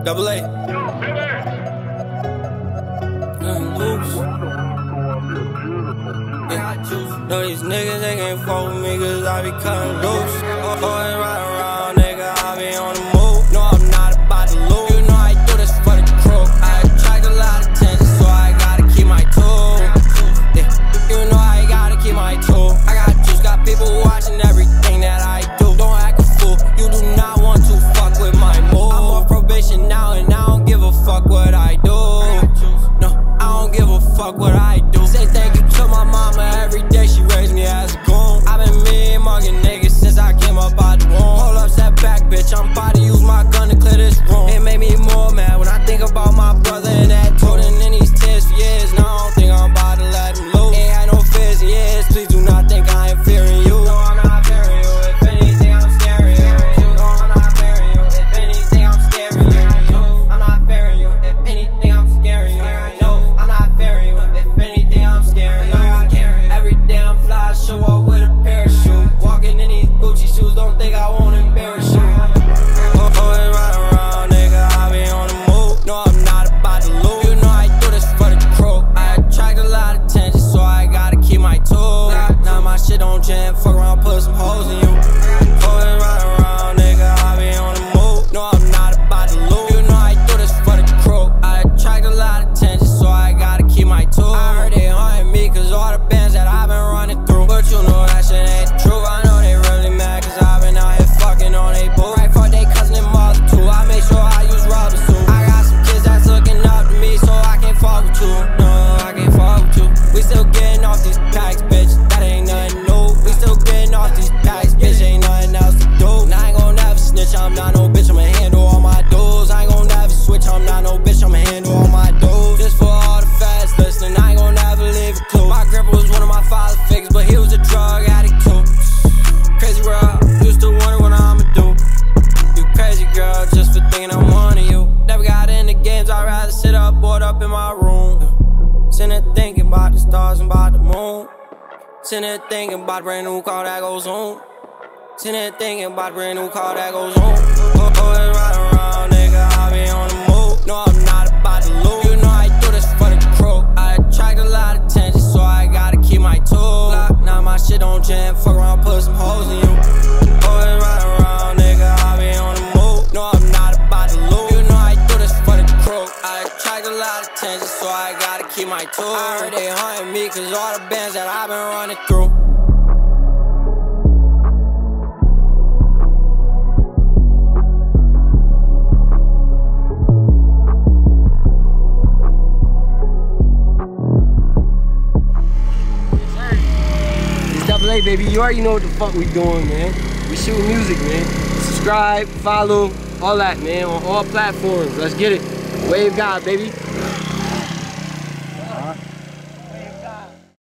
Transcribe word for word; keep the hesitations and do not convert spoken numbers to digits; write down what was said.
Double A. Nothing loose. Yeah. No, these niggas, they can't fuck with me cause I be cutting loose. Going right around, nigga, I be on the move. No, I'm not about to lose. You know I do this for the crew. I attract a lot of attention, so I gotta keep my tool. Yeah. You know I gotta keep my tool. I got juice, got people watching everything that I do. Don't act a fool, you do not want to fuck with my move. I'm on probation now and I don't give a fuck what I do. No, I don't give a fuck what I do. Say thank you to my mama every day, she raised me as a goon. I've been mean mugging niggas since I came up out the womb. Hold up, step back, bitch, I'm about to use my gun to clear this room. It made me more mad when I think about my brother and that told him in these tears for years. Now I don't think I'm about to let him loose. Ain't had no fears in years, please do not think I am fearing you. No, I'm not fearing you, if anything I'm scaring you. No, I'm not fearing you, if anything I'm scaring you. No, I'm not fearing you, if anything I'm scaring you. No, I'm not fearing you, if anything I'm scaring you. Every day I'm fly, show up with a parachute. Walking in these Gucci shoes, don't think I won't embarrass you. Going right around, nigga, I be on the move. No, I'm not about to lose. You know I do this for the crew. I attract a lot of attention, so I gotta keep my tool. Now my shit don't jam, fuck around, put some holes in you. Going right around, nigga, I be on the move. No, I'm not about to lose. You know I do this for the crew. I attract a lot of attention, so I gotta keep my tool. I heard they hunting me, cause all the bands that I've been running through. But you know that shit ain't the truth. I know they really mad, cause I've been out here fucking on they boo. Right for they cousin and mother too. I make sure I use rubber suit. I got some kids that's looking up to me, so I can't fuck with you. No, I can't fuck with you. We still getting off these packs, bitch. That ain't nothing new. We still getting off these packs, bitch. Ain't nothing else to do. Now I ain't gon' never snitch. I'm not no bitch. I'ma handle all my dues. I ain't gon' never switch. I'm not no bitch. I'ma handle all my dues. Just for all the fast listening, I ain't gon' never leave a clue. My grandpa was one of my father's figures, but he was a drug addict too. Crazy world, used to wonder what I'ma do. You crazy girl, just for thinking I'm one of you. Never got into games, I'd rather sit up, bored up in my room. Sitting there thinking about the stars and about the moon. Sitting there thinking about a brand new car that goes on. Sitting there thinking about a brand new car that goes on. Oh, oh, it's right around, nigga, I be on the move. No, I'm not about to lose. You know I do this for the crew. I attract a lot of attention, so I gotta keep my tool. Now my shit don't jam, fuck around, put some holes in you. Oh, it's right around, nigga, I be on the move. No, I'm not about to lose. You know I do this for the crew. I attract a lot of attention, so I gotta keep my tool. I heard they hunting me, cause all the bands that I've been running through. Double A, baby, you already know what the fuck we doing, man. We shooting music, man. Subscribe, follow, all that, man, on all platforms. Let's get it. WaveGod, baby.